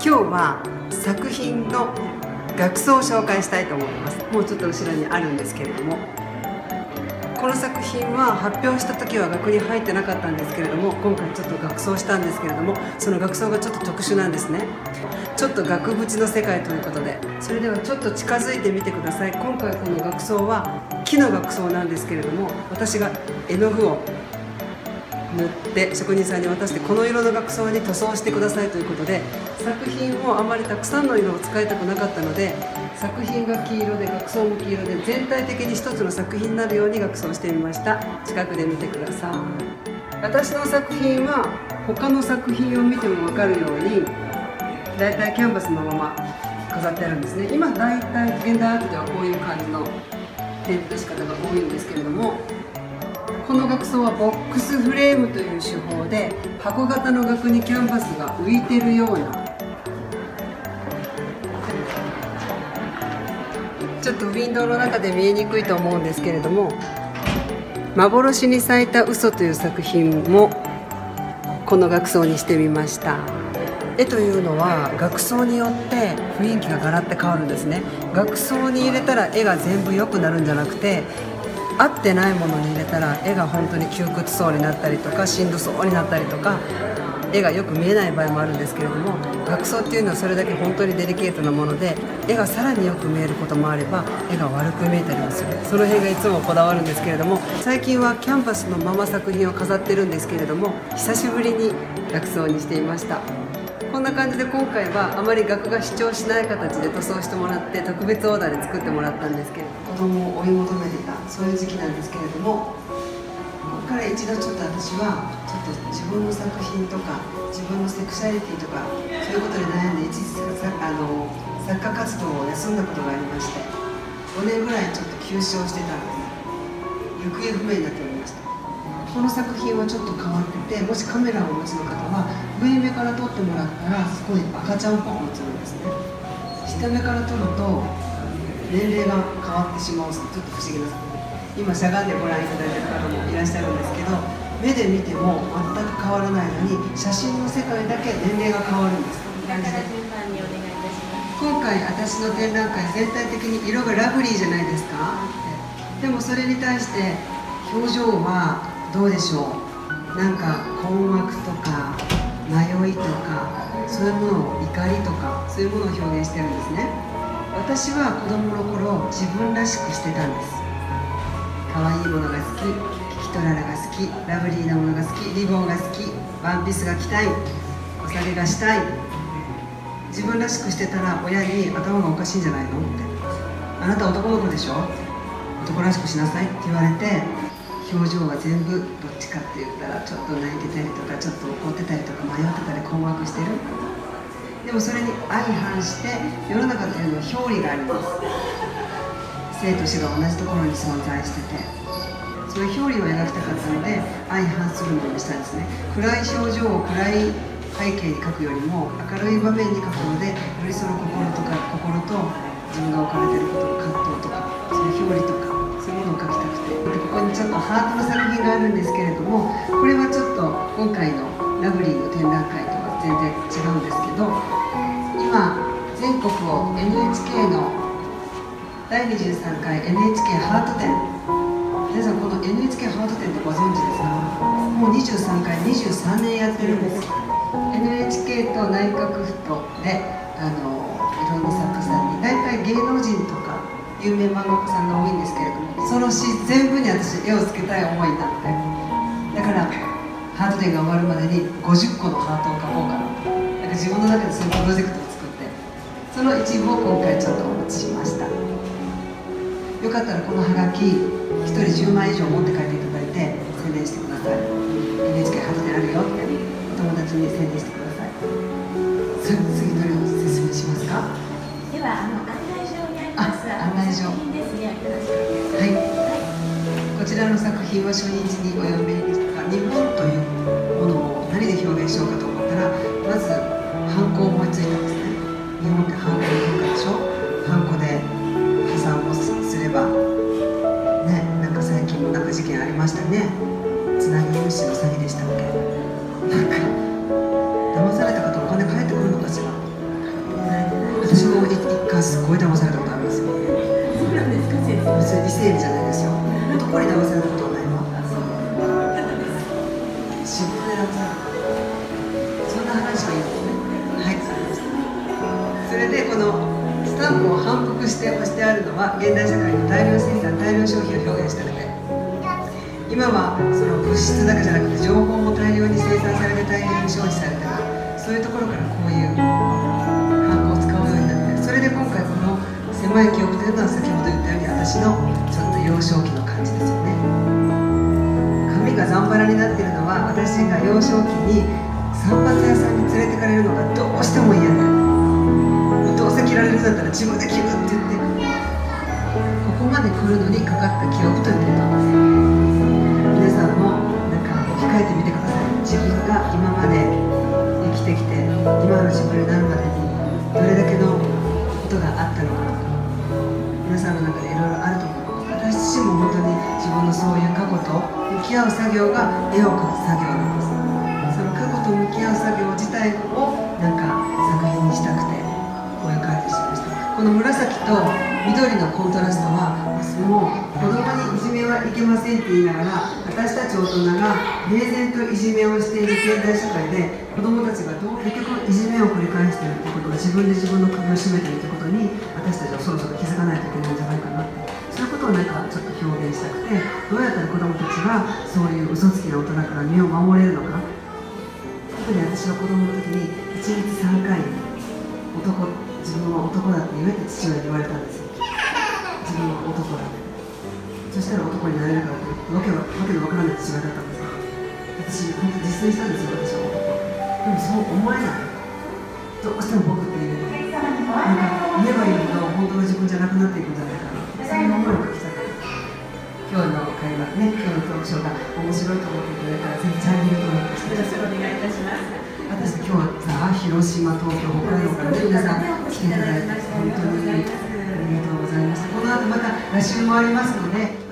今日は作品の額装を紹介したいと思います。もうちょっと後ろにあるんですけれども、この作品は発表した時は額に入ってなかったんですけれども、今回ちょっと額装したんですけれども、その額装がちょっと特殊なんですね。ちょっと額縁の世界ということで、それではちょっと近づいてみてください。今回この額装は木の額装なんですけれども、私が絵の具を塗って職人さんに渡して、この色の額装に塗装してくださいということで、作品をあまりたくさんの色を使いたくなかったので、作品が黄色で額装も黄色で、全体的に一つの作品になるように額装してみました。近くで見てください。私の作品は他の作品を見ても分かるようにだいたいキャンバスのまま飾ってあるんですね。今だいたい現代アートではこういう感じの展示の仕方が多いんですけれども、この額装はボックスフレームという手法で、箱型の額にキャンバスが浮いてるような、ちょっとウィンドウの中で見えにくいと思うんですけれども、幻に咲いた嘘という作品もこの額装にしてみました。絵というのは額装によって雰囲気がガラッと変わるんですね。額装に入れたら絵が全部良くなるんじゃなくて、合ってないものに入れたら絵が本当に窮屈そうになったりとか、しんどそうになったりとか、絵がよく見えない場合もあるんですけれども、額装っていうのはそれだけ本当にデリケートなもので、絵がさらによく見えることもあれば、絵が悪く見えたりもする。その辺がいつもこだわるんですけれども、最近はキャンバスのまま作品を飾ってるんですけれども、久しぶりに額装にしていました。こんな感じで今回はあまり額が主張しない形で塗装してもらって、特別オーダーで作ってもらったんですけれども、子供を追い求めていたそういう時期なんですけれども、ここから一度ちょっと私はちょっと自分の作品とか自分のセクシャリティとかそういうことで悩んで、一時作家活動を休んだことがありまして、5年ぐらいちょっと休止をしてたんです。行方不明になっておりました。この作品はちょっと変わってて、もしカメラをお持ちの方は上目から撮ってもらったらすごい赤ちゃんっぽく映るんですね。下目から撮ると年齢が変わってしまう、ちょっと不思議な作品。今しゃがんでご覧いただいている方もいらっしゃるんですけど、目で見ても全く変わらないのに、写真の世界だけ年齢が変わるんです。今回私の展覧会全体的に色がラブリーじゃないですか。でもそれに対して表情はどうでしょう。なんか困惑とか迷いとか、そういうものを、怒りとかそういうものを表現してるんですね。私は子供の頃自分らしくしてたんです。可愛いものが好き、キキトララが好き、ラブリーなものが好き、リボンが好き、ワンピースが着たい、お下げがしたい。自分らしくしてたら親に頭がおかしいんじゃないのって、あなた男の子でしょ、男らしくしなさいって言われて、表情は全部どっちかって言ったらちょっと泣いてたりとか、ちょっと怒ってたりとか、迷ってたり困惑してる。でもそれに相反して世の中というのは表裏があります。生と死が同じところに存在してて、そういう表裏を描きたかったので相反するものにしたんですね。暗い表情を暗い背景に描くよりも、明るい場面に描くので、よりその心と自分が置かれていることの葛藤とか、そういう表裏とかそういうものを描きたくて、ここにちょっとハートの作品があるんですけれども、これはちょっと今回のラブリーの展覧会とは全然違うんですけど、今全国を NHK の第23回 NHK ハート展、皆さんこの NHK ハート展ってご存知ですか？もう23回23年やってるんです。 NHK と内閣府とでいろんな作家さんに、大体芸能人とか有名漫画家さんが多いんですけれども、その詩全部に私絵をつけたい思いになって、だからハート展が終わるまでに50個のハートを描こうかな、なんか自分の中でそういうプロジェクトを作って、その一部を今回ちょっとお持ちしました。よかったらこのハガキ1人10枚以上持って帰っていただいて宣伝してください。 NHK ハート展あるよってお友達に宣伝してください。次どれを説明しますか？ では案内状にあります。 案内状ですね。 はい、こちらの作品は初日にお読みした日本というものを何で表現しようかと思ったら、まずハンコを思いついたんですね。日本ってハンコの文化でしょ。ハンコで破産をすればね、なんか最近もなんか事件ありましたね。つなぎ融資の詐欺でしたっけ。なんか騙された方お金返ってくるのかしら。 ですよ。 そうなんですか、先生。 別に理性美じゃないですよ。男に騙されたことはないわ。仕事で騙された。そんな話はいいですね。はい、それでこのスタンプを反復して押してあるのは現代社会の大量生産、大量消費を表現したくて、今はその物質だけじゃなくて情報も大量に生産されて大量に消費されてる、そういうところからこういうハンコを使うようになって、それで今回この狭い記憶というのは先ほど言ったように私のちょっと幼少期の感じですよね。髪がざんばらになっているのは私が幼少期に散髪屋さんに連れてかれるのがどうしても嫌で、どうせ着られるんだったら自分で着るって言って、ここまで来るのにかかった記憶ということです。皆さんもなんか控えてみてください。自分が今まで生きてきて今の自分になるまでにどれだけのことがあったのか、皆さんの中でいろいろあると思います。私自身も本当に自分のそういう過去と向き合う作業が絵を描く作業なんです。その過去と向き合う作業自体をなんか作品にしたくてこういう感じしました。この紫と緑のコントラストはもう子供にいじめはいけませんって言いながら、私たち大人が平然といじめをしている現代社会で子供たちが結局いじめを繰り返しているということが自分で自分の首を絞めているということに私たちはそろそろ気づかないといけないんじゃないかなって、そういうことをなんかちょっと表現したくて、どうやったら子供たちがそういう嘘つきな大人から身を守れるのか。特に私は子供の時に1日3回自分は男だって言えって父親に言われたんですよ。自分は男だって。そしたら男になれるからってわけのわからない父親だったんですよ。私本当実践したんですよ、私は男。でもそう思えない。どうしても僕っていうのなんか言えば言うほど本当の自分じゃなくなっていくんじゃないかな、そういう思いを書きたかった。今日の会話ね、今日のトークショーが面白いと思っていただいたらぜひチャンネル登録してください。 よろしくお願いいたします。 私今日は広島、東京、北海道からね皆さん来ていただいて本当にありがとうございました。この後また来週もありますので。